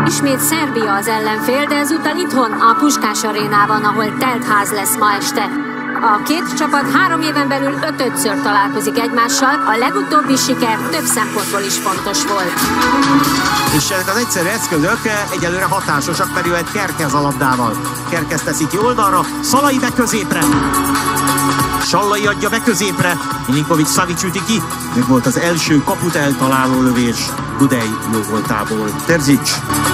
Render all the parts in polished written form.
Ismét Szerbia az ellenfél, de ezúttal itthon, a Puskás arénában, ahol telt ház lesz ma este. A két csapat 3 éven belül 5-ször találkozik egymással, a legutóbbi siker több szempontból is fontos volt. És ezek az egyszerű eszközök egyelőre hatásosak, mert jöhet Kerkez a labdával. Kerkez teszi ki oldalra, Szalai be középre. Sallai adja be középre, Milinković-Savić üti ki. Meg volt az első kaput eltaláló lövés Gudej jó voltából. Terzic.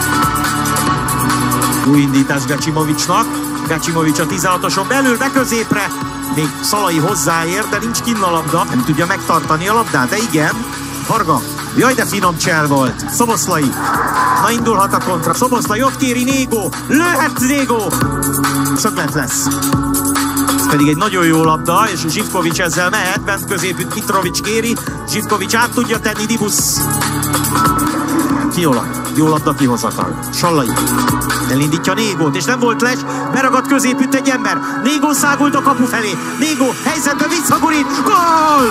Új indítás Gacimovićnak. Gacimović a 16-oson belül be középre. Még Szalai hozzáér, de nincs kinn a labda. Nem tudja megtartani a labdát, de igen. Varga. Jaj, de finom csel volt. Szoboszlai. Na indulhat a kontra. Szoboszlai ott kéri Négó. Lőhet Négó. Szöglet lesz. Ez pedig egy nagyon jó labda, és Živković ezzel mehet. Bent középütt Mitrović kéri. Živković át tudja tenni, Dibusz. Fiola. Jó labda kihozatal. Sallai. Elindítja Négót, és nem volt les. Beragadt középütt egy ember. Négó szágult a kapu felé. Négó helyzetbe visszagurít. Gól!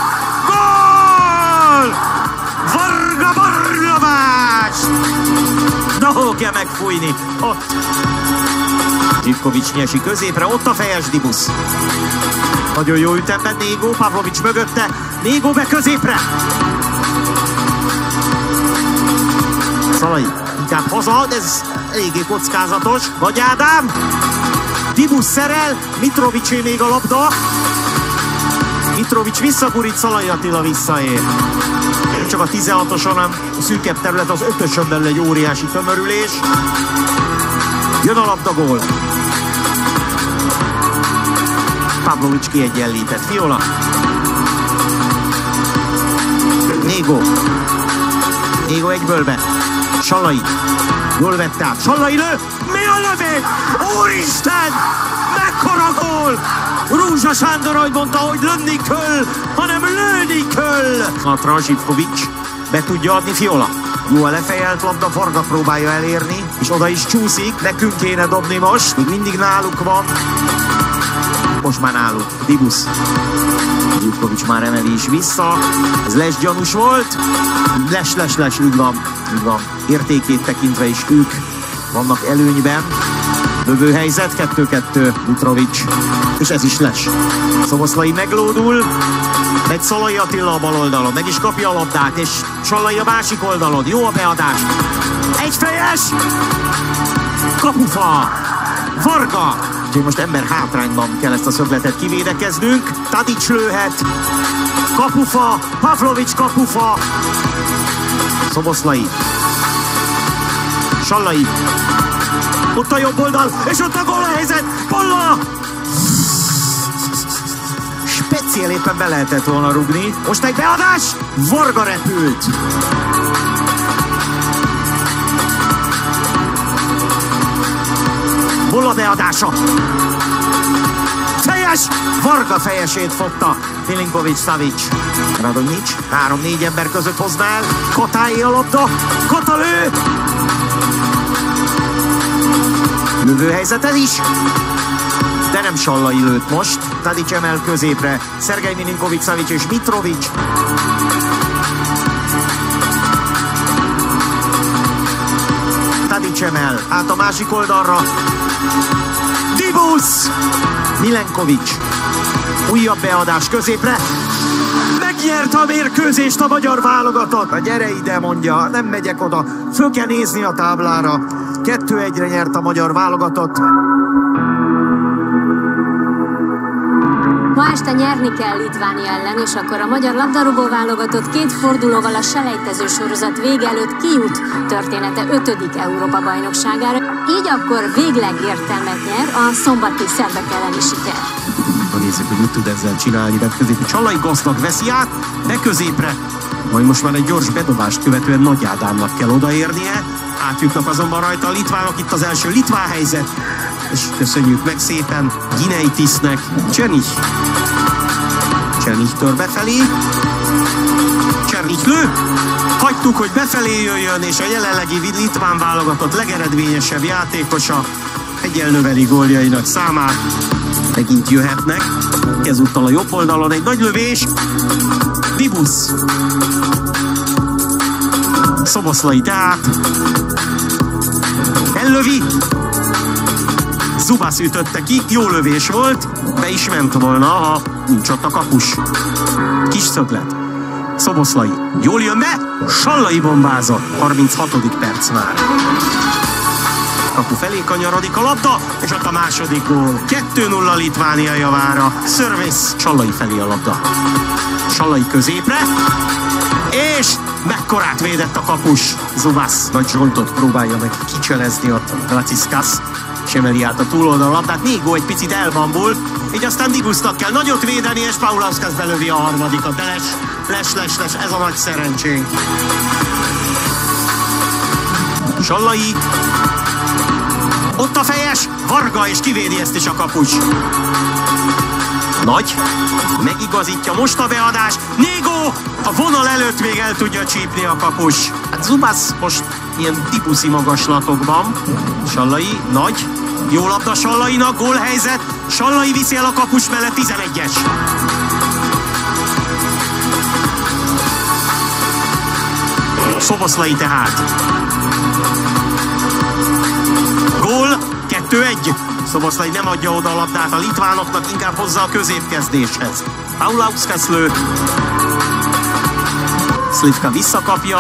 Gól! Varga Barnabás! Na, hol kell megfújni? Ott. Živković nyesi középre, ott a fejes Dibusz. Nagyon jó ütemben Négó, Pavlović mögötte. Négó be középre. Szalai inkább haza, de ez eléggé kockázatos. Vagy Ádám. Dibusz szerel, Mitrovićé még a labda. Mitrović visszagurít, Szalai Attila visszaér. Csak a 16-oson, hanem a szűkebb terület, az 5-ösön belül egy óriási tömörülés. Jön a labda, gól. Pavlović kiegyenlített. Fiola. Négó. Négó egyből be. Sallai. Jól vette át. Sallai lő. Mi a lövés? Úristen! Mekkora gól! Rúzsa Sándor, ahogy mondta, hogy lönni kell, hanem lőni kell. Hatra Živković. Be tudja adni Fiola. Jó a lefejelt labda, Varga próbálja elérni, és oda is csúszik. Nekünk kéne dobni most. Még mindig náluk van. Most már náluk. Dibusz. Živković már emeli is vissza. Ez les gyanús volt. Les, úgy van. Értékét tekintve is ők vannak előnyben. Lövő helyzet, 2-2, Mitrović. És ez is les. Szoboszlai meglódul. Megy Szalai Attila a bal oldalon. Meg is kapja a labdát, és Sallai a másik oldalon. Jó a beadás. Egyfejes! Kapufa! Varga! Úgyhogy most ember hátrányban kell ezt a szögletet kivédekeznünk. Tadić lőhet. Kapufa! Pavlović kapufa! Szoboszlai. Sallai. Ott a jobb oldal, és ott a gólhelyzet! Polla! Speciál éppen be lehetett volna rugni. Most egy beadás! Varga repült! Polla beadása! Fejes! Varga fejesét fogta Milinković-Savić. Radonjić 3-4 ember között hozna el. Katáé a labda. Kata lő! Lövőhelyzet ez is. De nem Sallai lőtt most. Tadić emel középre. Szergej Milinković-Savić és Mitrović. Tadić emel. Át a másik oldalra. Dibusz! Milenković. Újabb beadás középre. Megnyerte a mérkőzést a magyar válogatott. Gyere ide, mondja, nem megyek oda. Föl kell nézni a táblára. 2-1-re nyert a magyar válogatott. Ma este nyerni kell Litvánia ellen, és akkor a magyar labdarúgó válogatott 2 fordulóval a selejtező sorozat vége előtt kijut története 5. Európa-bajnokságára. Így akkor végleg értelmet nyer a szombati szerbek elleni siker. Nézzük, hogy mit tud ezzel csinálni, de középre Sallai gazdag veszi át, de középre. Majd most már egy gyors bedobást követően Nagy Ádámnak kell odaérnie. Átjutnak azonban rajta a litvánok, itt az első litván helyzet. És köszönjük meg szépen Gineitisnek. Černých tör befelé. Černých lő. Hagytuk, hogy befelé jöjjön, és a jelenlegi litván válogatott legeredményesebb játékosa egyel növeli góljainak számát. Megint jöhetnek. Ezúttal a jobb oldalon egy nagy lövés. Dibusz. Szoboszlai tehát. Ellövi. Zubas ütötte ki, jó lövés volt, be is ment volna, ha nincs ott a kapus. Kis szöglet. Szoboszlai jól jön be, Sallai bombázott, 36. perc már. Kapu felé kanyarodik a labda, és ott a második gól. 2-0 Litvánia javára. Service, Sallai felé a labda. Sallai középre, és mekkorát védett a kapus. Zubas Nagy Zsoltot próbálja meg kicselezni ott Raciskas, és emeli át a túloldal labdát. Négó egy picit elbambul, így aztán Digusznak kell nagyot védeni, és Paulauskas belövi a harmadikat. De les, ez a nagy szerencsénk. Sallai. Ott a fejes, Varga, és kivédi ezt is a kapus. Nagy, megigazítja most a beadás. Négó a vonal előtt még el tudja csípni a kapus. Hát Zubas most ilyen tipuszi magaslatokban. Sallai, Nagy, jó labda Sallainak, gólhelyzet. Sallai viszi el a kapus mellett, 11-es. Szoboszlai tehát. Gól, 2-1. Szoboszlai nem adja oda a labdát a litvánoknak, inkább hozza a középkezdéshez. Paulauskas lő. Slivka visszakapja.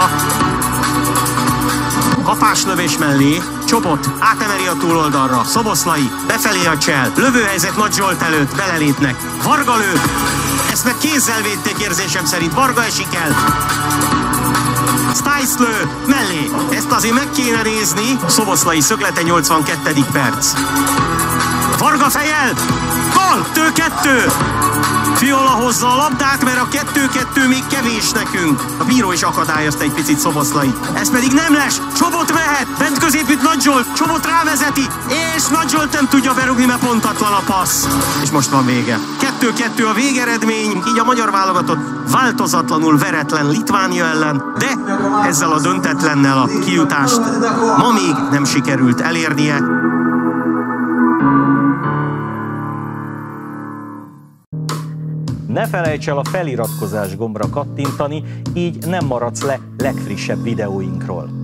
Kapáslövés mellé. Csobot átemeri a túloldalra. Szoboszlai befelé a csel. Lövőhelyzet Nagy Zsolt előtt, belelépnek. Varga lő. Ezt meg kézzel védték érzésem szerint. Varga esik el. Stice lő mellé. Ezt azért meg kéne nézni. Szoboszlai szöglete, 82. perc. Varga fejel. Gól! 2-2. Fiola hozza a labdát, mert a 2-2 még kevés nekünk. A bíró is akadályozta egy picit Szoboszlait. Ez pedig nem lesz. Csobot mehet. Bent középütt Nagy Zsolt. Csobot rávezeti. És Nagy Zsolt nem tudja berúgni, mert pontatlan a passz. És most van vége. 2-2 a végeredmény. Így a magyar válogatott változatlanul veretlen Litvánia ellen, de ezzel a döntetlennel a kijutást ma még nem sikerült elérnie. Ne felejts el a feliratkozás gombra kattintani, így nem maradsz le legfrissebb videóinkról.